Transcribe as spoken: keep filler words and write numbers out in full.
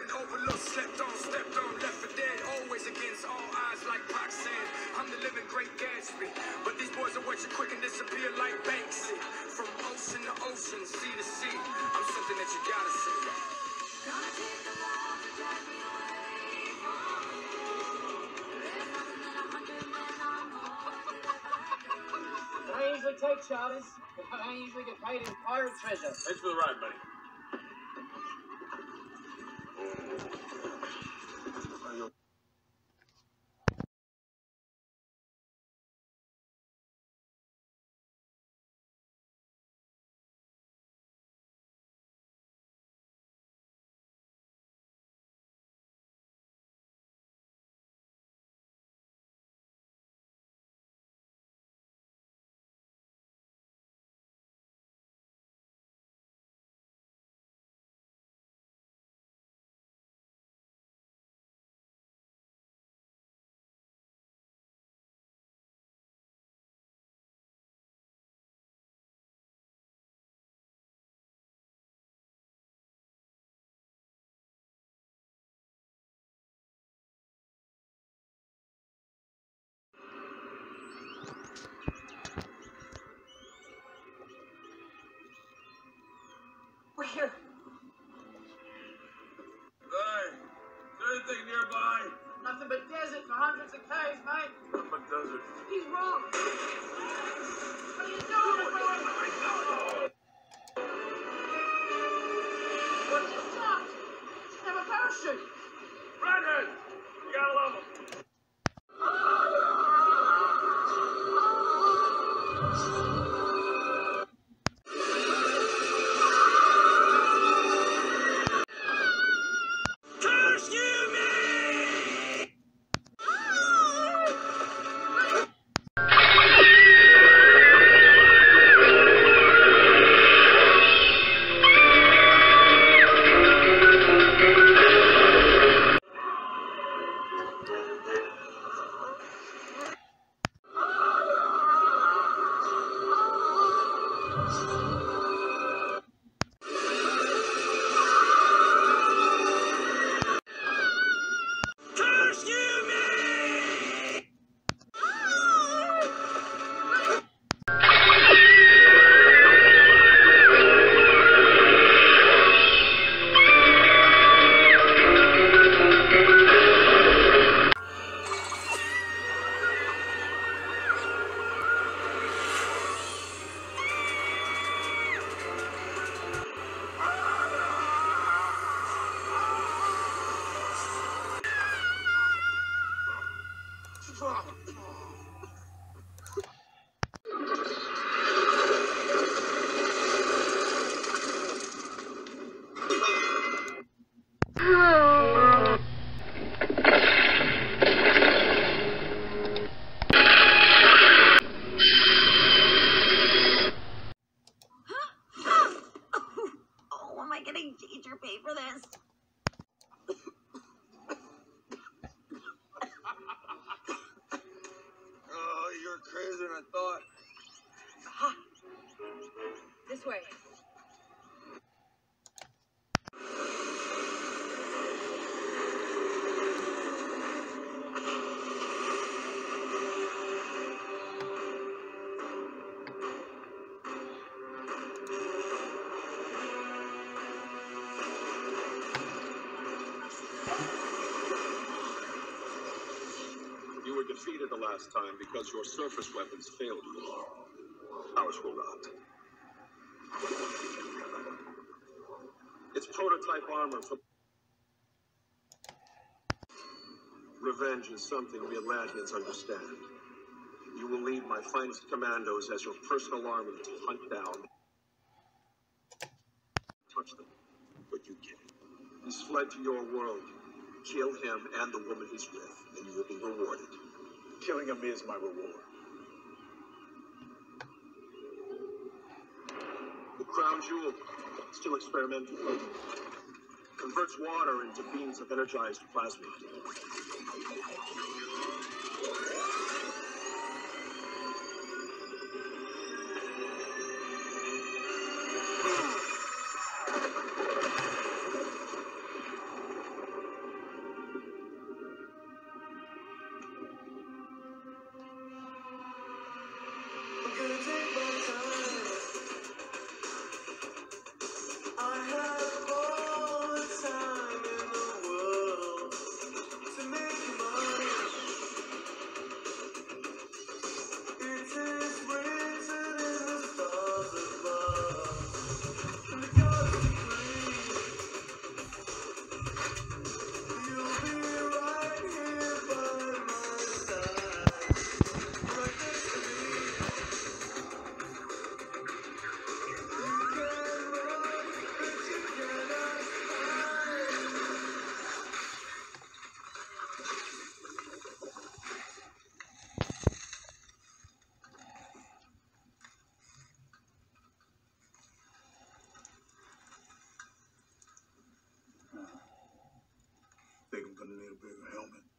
been overlooked, slept on, stepped on, left for dead. Always against all odds like Pac said. I'm the living great Gatsby. But these boys are watching quick and disappear like Banksy. From ocean to ocean, sea to sea. I'm something that you gotta see. Gonna take the love to drive me away from you. There's nothing that a hundred men are more than I usually take charters, but I usually get paid in pirate treasure. Thanks for the ride, buddy. We're here. Hey, is there anything nearby? Nothing but desert for hundreds of K's, mate. Nothing but desert. He's wrong. What are you doing, boy? What's this shot? You have a parachute. Redhead! You gotta love him. Teacher pay for this. Oh, you're crazier than I thought. Aha. This way. You were defeated the last time because your surface weapons failed you. Ours will not. It's prototype armor for... Revenge is something we Atlanteans understand. You will lead my finest commandos as your personal army to hunt down... Touch them, but you can't. He's fled to your world. Kill him and the woman he's with, and you will be rewarded. Killing him is my reward. The crown jewel, still experimental. Converts water into beams of energized plasma. a bigger helmet.